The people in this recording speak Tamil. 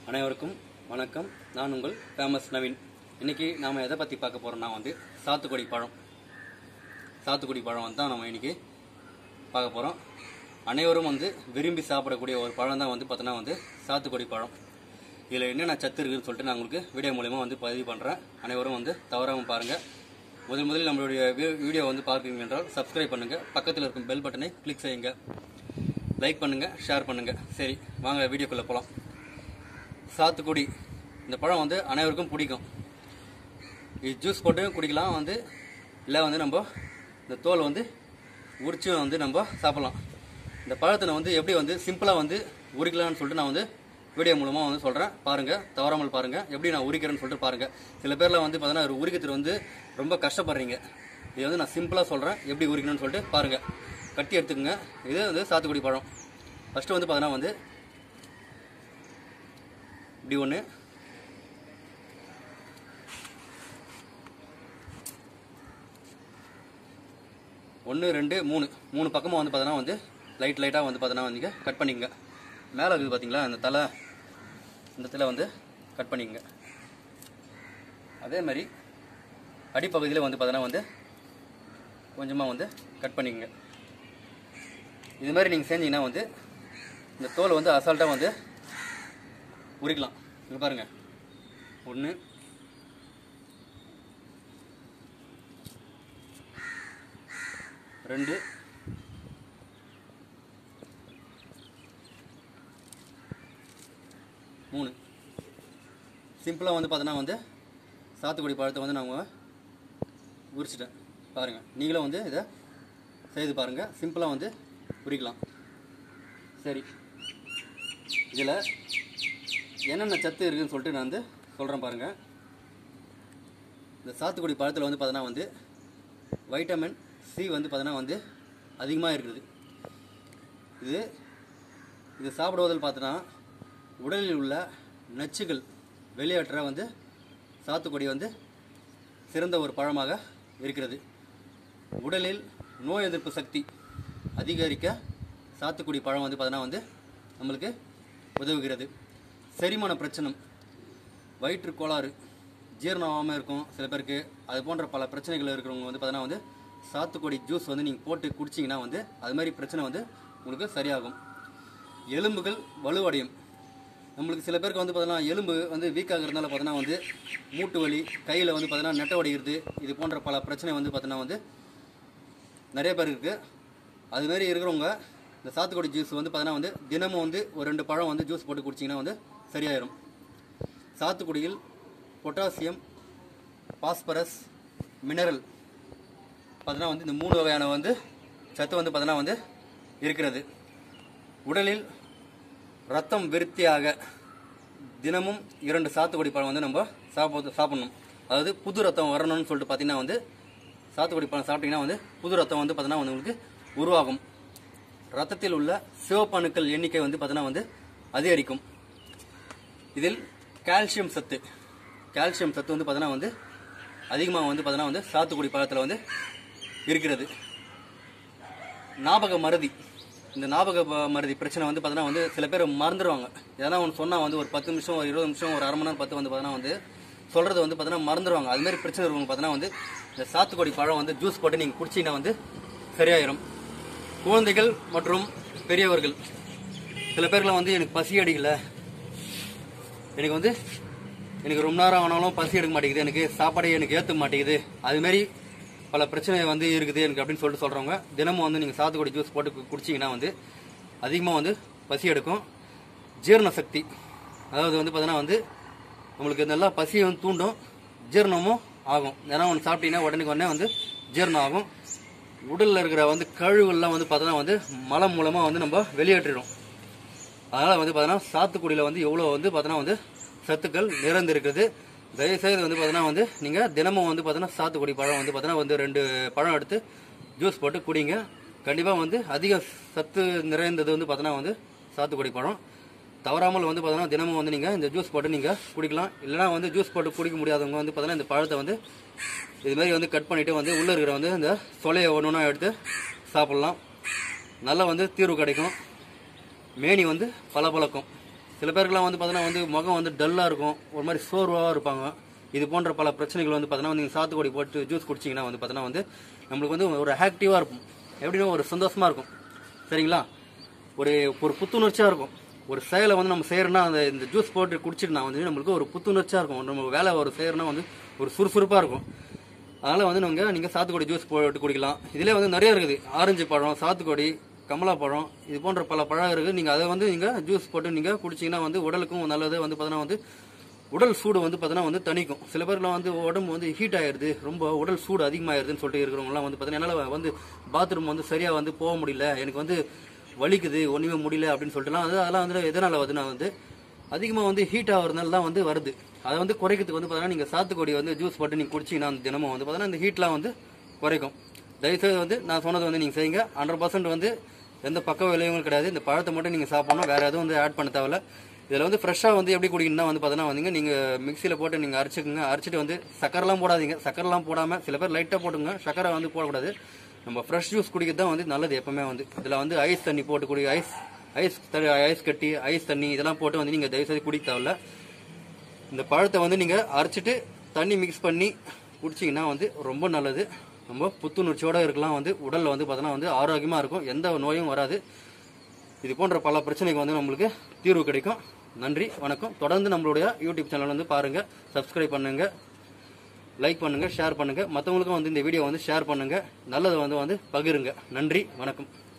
அனைவருக்கும் வணக்கம். நான் உங்கள் ஃபேமஸ் நவீன். இன்னைக்கு நாம எதை பத்தி பார்க்க போறோம்னா சாத்துக்குடி பழம். சாத்துக்குடி பழம் தான் நம்ம இன்னைக்கு பார்க்க போறோம். அனைவரும் விரும்பி சாப்பிடக்கூடிய ஒரு பழம் தான் பார்த்தீங்கன்னா சாத்துக்குடி பழம். இதில் என்னென்ன சத்து இருக்குன்னு சொல்லிட்டு நான் உங்களுக்கு வீடியோ மூலமா பதிவு பண்றேன். அனைவரும் தவறாம பாருங்க. முதலில் நம்மளுடைய வீடியோ பார்க்குறீங்க என்றால் சப்ஸ்கிரைப் பண்ணுங்க, பக்கத்தில் இருக்கும் பெல் பட்டனை கிளிக் செய்யுங்க, லைக் பண்ணுங்க, ஷேர் பண்ணுங்க. சரி, வாங்க வீடியோக்குள்ள போலாம். சாத்துக்குடி இந்த பழம் அனைவருக்கும் பிடிக்கும். இது ஜூஸ் போட்டு குடிக்கலாம், இல்லை நம்ம இந்த தோல் உரிச்சு நம்ம சாப்பிடலாம். இந்த பழத்தை எப்படி சிம்பிளாக உரிக்கலாம்னு சொல்லிட்டு நான் வீடியோ மூலமாக சொல்கிறேன். பாருங்கள், தவறாமல் பாருங்கள். எப்படி நான் உரிக்கிறேன்னு சொல்லிட்டு பாருங்கள். சில பேரில் பார்த்தீங்கன்னா ஒரு உரிக்கிறதுக்கு ரொம்ப கஷ்டப்படுறீங்க. இது நான் சிம்பிளாக சொல்கிறேன், எப்படி உரிக்கணும்னு சொல்லிட்டு பாருங்கள். கட்டி எடுத்துக்கோங்க. இது சாத்துக்குடி பழம். ஃபஸ்ட்டு பார்த்தீங்கன்னா இப்படி ஒன்று, ஒன்று, ரெண்டு, மூணு பக்கமாக பார்த்தீங்கன்னா லைட்டாக பார்த்தீங்கன்னா கட் பண்ணிக்கங்க. மேலே இருக்குது பார்த்தீங்களா, இந்த தலை, இந்த தலை கட் பண்ணிக்கங்க. அதே மாதிரி அடிப்பகுதியில் பார்த்தீங்கன்னா கொஞ்சமாக கட் பண்ணிக்கங்க. இது மாதிரி நீங்கள் செஞ்சீங்கன்னா இந்த தோல் அசால்ட்டாக உரிக்கலாம். இங்கே பாருங்க, 1, 2, 3. சிம்பிளாக பார்த்தீங்கன்னா சாத்துக்குடி பழத்தை நான் உரிச்சிட்டேன். பாருங்கள், நீங்களும் இதை செய்து பாருங்கள். சிம்பிளாக உரிக்கலாம். சரி, இதில் என்னென்ன சத்து இருக்குதுன்னு சொல்லிட்டு நான் சொல்கிறேன் பாருங்கள். இந்த சாத்துக்குடி பழத்தில் பார்த்தீங்கன்னா வைட்டமின் சி பார்த்தீங்கன்னா அதிகமாக இருக்குது. இது சாப்பிடுவதில் பார்த்தோன்னா உடலில் உள்ள நச்சுகள் வெளியேற்ற சாத்துக்குடி சிறந்த ஒரு பழமாக இருக்கிறது. உடலில் நோய் எதிர்ப்பு சக்தி அதிகரிக்க சாத்துக்குடி பழம் பார்த்தீங்கன்னா நம்மளுக்கு உதவுகிறது. செரிமான பிரச்சனை, வயிற்று கோளாறு, ஜீரணம் ஆகாமல் இருக்கும் சில பேருக்கு, அது போன்ற பல பிரச்சனைகள் இருக்கிறவங்க பார்த்தீங்கன்னா சாத்துக்குடி ஜூஸ் நீங்கள் போட்டு குடிச்சிங்கன்னா அது மாதிரி பிரச்சனை உங்களுக்கு சரியாகும். எலும்புகள் வலுவடையும். நம்மளுக்கு சில பேருக்கு பார்த்தீங்கன்னா எலும்பு வீக் ஆகிறதுனால பார்த்தீங்கன்னா மூட்டு வலி, கையில் பார்த்தீங்கன்னா நெட்டை வடிகிறது, இது போன்ற பல பிரச்சனை பார்த்தீங்கன்னா நிறைய பேர் இருக்குது. அதுமாரி இருக்கிறவங்க இந்த சாத்துக்குடி ஜூஸ் பார்த்தீங்கன்னா தினமும் ஒரு 2 பழம் ஜூஸ் போட்டு குடிச்சிங்கன்னா சரியாயிடும். சாத்துக்குடியில் பொட்டாசியம், பாஸ்பரஸ், மினரல் பார்த்தீங்கன்னா இந்த 3 வகையான சத்து பார்த்தீங்கன்னா இருக்கிறது. உடலில் ரத்தம் விருத்தியாக தினமும் 2 சாத்துக்குடி பழம் நம்ம சாப்பிடணும். அதாவது புது ரத்தம் வரணும்னு சொல்லிட்டு பார்த்தீங்கன்னா சாத்துக்குடி பழம் சாப்பிட்டீங்கன்னா புது ரத்தம் பார்த்தீங்கன்னா உங்களுக்கு உருவாகும். ரத்தத்தில் உள்ள சிவப்பணுக்கள் எண்ணிக்கை பார்த்தீங்கன்னா அதிகரிக்கும். இதில் கால்சியம் சத்து பார்த்தீங்கன்னா அதிகமாக பார்த்தீங்கன்னா சாத்துக்குடி பழத்தில் இருக்கிறது. ஞாபக மறதி, இந்த ஞாபக மறதி பிரச்சனை பார்த்தீங்கன்னா சில பேர் மறந்துடுவாங்க. எதனா ஒன்று சொன்னால் ஒரு 10 நிமிஷம், ஒரு 20 நிமிஷம், ஒரு அரை மணி நேரம் பார்த்தீங்கன்னா சொல்றது பார்த்தீங்கன்னா மறந்துடுவாங்க. அது மாதிரி பிரச்சனை இருக்கவங்க பார்த்தீங்கன்னா இந்த சாத்துக்குடி பழம் ஜூஸ் போட்டு நீங்கள் குடிச்சிங்கன்னா சரியாயிரும். குழந்தைகள் மற்றும் பெரியவர்கள், சில பேர்லாம் எனக்கு பசி அடிக்கல, எனக்கு ரொம்ப நேரம் ஆனாலும் பசி எடுக்க மாட்டேங்குது, எனக்கு சாப்பாடே எனக்கு ஏற்ற மாட்டேங்குது, அதுமாரி பல பிரச்சனை இருக்குது எனக்கு அப்படின்னு சொல்லிட்டு சொல்கிறவங்க தினமும் நீங்கள் சாத்துக்குடி ஜூஸ் போட்டு குடிச்சிங்கன்னா அதிகமாக பசி எடுக்கும். ஜீரண சக்தி, அதாவது பார்த்தீங்கன்னா உங்களுக்கு நல்லா பசியை தூண்டும், ஜீரணமும் ஆகும். ஏன்னா ஒன்று சாப்பிட்டீங்கன்னா உடனே ஜீரணம் ஆகும். உடலில் இருக்கிற கழிவுகள்லாம் பார்த்தோன்னா மலம் மூலமாக நம்ம வெளியேற்றிடும். அதனால் பார்த்தீங்கன்னா சாத்துக்குடியில் எவ்வளோ பார்த்தோன்னா சத்துக்கள் நிறைந்திருக்குது. தயவுசெய்து பார்த்தீங்கன்னா நீங்கள் தினமும் பார்த்தீங்கன்னா சாத்துக்குடி பழம் பார்த்தீங்கன்னா 2 பழம் எடுத்து ஜூஸ் போட்டு குடிங்க. கண்டிப்பாக அதிக சத்து நிறைந்தது பார்த்தீங்கன்னா சாத்துக்குடி பழம். தவறாமல் பார்த்தீங்கன்னா தினமும் நீங்கள் இந்த ஜூஸ் போட்டு நீங்கள் குடிக்கலாம். இல்லைனா ஜூஸ் போட்டு குடிக்க முடியாதவங்க பார்த்தீங்கன்னா இந்த பழத்தை இது மாதிரி கட் பண்ணிவிட்டு உள்ளே இருக்கிற இந்த சொலையை ஒன்று எடுத்து சாப்பிட்லாம். நல்லா தீர்வு கிடைக்கும். மேனி பளபளக்கும். சில பேருக்குலாம் வந்து பார்த்தீங்கன்னா வந்து முகம் வந்து டல்லாக இருக்கும், ஒரு மாதிரி சோர்வாக இருப்பாங்க. இது போன்ற பல பிரச்சனைகள் வந்து பார்த்தீங்கன்னா நீங்கள் சாத்துக்குடி போட்டு ஜூஸ் குடிச்சிங்கன்னா வந்து பார்த்தீங்கன்னா வந்து நம்மளுக்கு வந்து ஒரு ஆக்டிவாக இருக்கும், எப்படின்னா ஒரு சந்தோஷமாக இருக்கும். சரிங்களா? ஒரு ஒரு புத்துணர்ச்சியாக இருக்கும். ஒரு செயலை வந்து நம்ம செய்யறோம்னா இந்த ஜூஸ் போட்டு குடிச்சிட்டுனா வந்து நம்மளுக்கு ஒரு புத்துணர்ச்சியாக இருக்கும். நம்ம வேலை ஒரு செய்யறோம்னா வந்து ஒரு சுறுசுறுப்பாக இருக்கும். அதனால் வந்து நீங்கள் சாத்துக்குடி ஜூஸ் போட்டு குடிக்கலாம். இதிலே வந்து நிறைய இருக்குது. ஆரஞ்சு பழம், சாத்துக்குடி, கமலா பழம், இது போன்ற பல பழம் இருக்குது. நீங்கள் அதை வந்து நீங்கள் ஜூஸ் போட்டு நீங்கள் குடிச்சிங்கன்னா வந்து உடலுக்கும் நல்லது. வந்து பார்த்தீங்கன்னா வந்து உடல் சூடு வந்து பார்த்தீங்கன்னா வந்து தணிக்கும். சில பேர்லாம் வந்து உடம்பு வந்து ஹீட் ஆயிடுது, ரொம்ப உடல் சூடு அதிகமாகிடுதுன்னு சொல்லிட்டு இருக்கிறவங்கலாம் வந்து பார்த்தீங்கன்னா என்னால் வந்து பாத்ரூம் வந்து சரியாக வந்து போக முடியல, எனக்கு வந்து வலிக்குது, ஒன்றுமே முடியல அப்படின்னு சொல்லிட்டுலாம் அதெல்லாம் வந்து எதனால் வருதுன்னா வந்து அதிகமாக வந்து ஹீட் ஆகிறதுனால தான் வந்து வருது. அதை வந்து குறைக்கிறதுக்கு வந்து பார்த்தீங்கன்னா நீங்கள் சாத்துக்குடி வந்து ஜூஸ் போட்டு நீங்கள் குடிச்சிங்கன்னா அந்த தினமும் வந்து பார்த்தீங்கன்னா இந்த ஹீட்லாம் வந்து குறைக்கும். தயவுசெய்து வந்து நான் சொன்னது வந்து நீங்கள் செய்யுங்க. 100% வந்து எந்த பக்க விளைவுகளும் கிடையாது. இந்த பழத்தை மட்டும் நீங்கள் சாப்பிடணும், வேறு எதுவும் வந்து ஆட் பண்ண தேவையில்ல. இதில் வந்து ஃப்ரெஷ்ஷாக வந்து எப்படி குடிக்கணும்னா வந்து பார்த்தீங்கன்னா வந்து நீங்கள் மிக்சியில் போட்டு நீங்கள் அரைச்சிக்கோங்க. அரைச்சிட்டு வந்து சக்கரெலாம் போடாதீங்க. சக்கரெலாம் போடாமல் சில பேர் லைட்டாக போட்டுங்க, சக்கரை வந்து போடக்கூடாது. நம்ம ஃப்ரெஷ் ஜூஸ் குடிக்கிறது தான் வந்து நல்லது எப்பவுமே. வந்து இதில் வந்து ஐஸ் தண்ணி போட்டு குடி, ஐஸ் கட்டி, ஐஸ் தண்ணி இதெல்லாம் போட்டு வந்து நீங்கள் தயவுசெய்து குடிக்க தேவையில்ல. இந்த பழத்தை வந்து நீங்கள் அரைச்சிட்டு தண்ணி மிக்ஸ் பண்ணி குடிச்சிங்கன்னா வந்து ரொம்ப நல்லது. ரொம்ப புத்துணர்ச்சியோடு இருக்கலாம். வந்து உடலில் வந்து பார்த்தோன்னா வந்து ஆரோக்கியமாக இருக்கும், எந்த நோயும் வராது. இது போன்ற பல பிரச்சனைக்கு வந்து நம்மளுக்கு தீர்வு கிடைக்கும். நன்றி, வணக்கம். தொடர்ந்து நம்மளுடைய யூடியூப் சேனல் வந்து பாருங்கள், சப்ஸ்கிரைப் பண்ணுங்கள், லைக் பண்ணுங்கள், ஷேர் பண்ணுங்கள். மற்றவங்களுக்கும் வந்து இந்த வீடியோ வந்து ஷேர் பண்ணுங்கள், நல்லதை வந்து பகிருங்க. நன்றி, வணக்கம்.